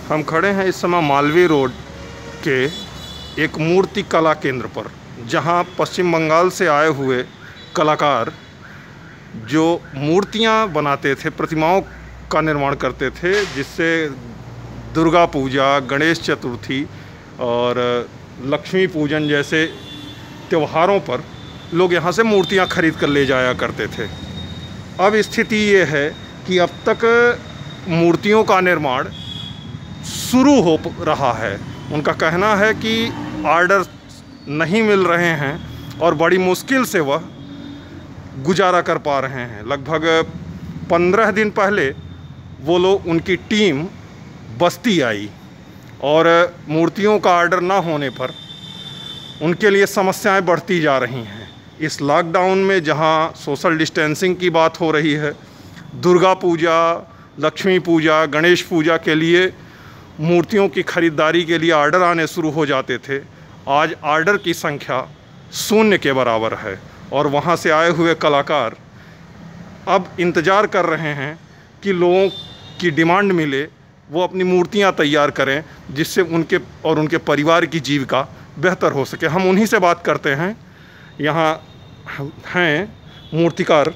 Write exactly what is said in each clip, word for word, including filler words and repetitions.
हम खड़े हैं इस समय मालवीय रोड के एक मूर्ति कला केंद्र पर, जहां पश्चिम बंगाल से आए हुए कलाकार जो मूर्तियां बनाते थे, प्रतिमाओं का निर्माण करते थे, जिससे दुर्गा पूजा, गणेश चतुर्थी और लक्ष्मी पूजन जैसे त्योहारों पर लोग यहां से मूर्तियां खरीद कर ले जाया करते थे। अब स्थिति ये है कि अब तक मूर्तियों का निर्माण शुरू हो रहा है। उनका कहना है कि ऑर्डर नहीं मिल रहे हैं और बड़ी मुश्किल से वह गुजारा कर पा रहे हैं। लगभग पंद्रह दिन पहले वो लोग, उनकी टीम बस्ती आई और मूर्तियों का ऑर्डर ना होने पर उनके लिए समस्याएं बढ़ती जा रही हैं। इस लॉकडाउन में जहां सोशल डिस्टेंसिंग की बात हो रही है, दुर्गा पूजा, लक्ष्मी पूजा, गणेश पूजा के लिए मूर्तियों की ख़रीदारी के लिए ऑर्डर आने शुरू हो जाते थे, आज ऑर्डर की संख्या शून्य के बराबर है। और वहाँ से आए हुए कलाकार अब इंतज़ार कर रहे हैं कि लोगों की डिमांड मिले, वो अपनी मूर्तियाँ तैयार करें, जिससे उनके और उनके परिवार की जीविका बेहतर हो सके। हम उन्हीं से बात करते हैं। यहाँ हैं मूर्तिकार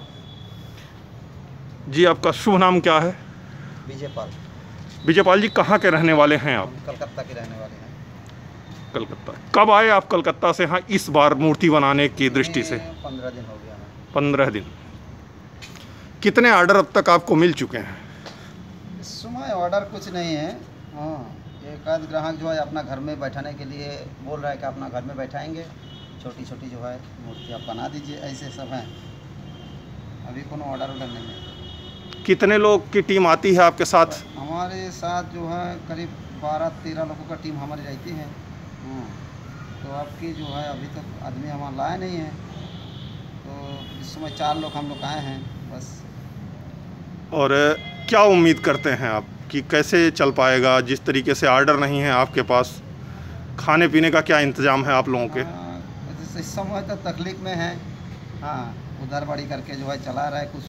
जी, आपका शुभ नाम क्या है? विजयपाल। विजयपाल जी, कहाँ के रहने वाले हैं आप? कलकत्ता के रहने वाले हैं। कलकत्ता। कब आए आप कलकत्ता से यहाँ इस बार मूर्ति बनाने की दृष्टि से? पंद्रह दिन हो गया है। पंद्रह दिन। कितने ऑर्डर अब तक आपको मिल चुके हैं? इस समय ऑर्डर कुछ नहीं है। हाँ, एक आध ग्राहक जो है अपना घर में बैठाने के लिए बोल रहा है कि अपना घर में बैठाएंगे, छोटी छोटी जो है मूर्ति आप बना दीजिए, ऐसे सब हैं। अभी कोनो ऑर्डर ऑर्डर नहीं है। कितने लोग की टीम आती है आपके साथ? हमारे साथ जो है करीब बारह तेरह लोगों का टीम हमारी रहती है। हाँ, तो आपकी जो है अभी तक आदमी हमारा लाए नहीं है, तो इस समय चार लोग हम लोग आए हैं बस। और क्या उम्मीद करते हैं आप कि कैसे चल पाएगा? जिस तरीके से ऑर्डर नहीं है आपके पास, खाने पीने का क्या इंतज़ाम है आप लोगों के? हाँ, इस समय तो तकलीफ में है। हाँ, उधर बड़ी करके जो है चला रहा है, कुछ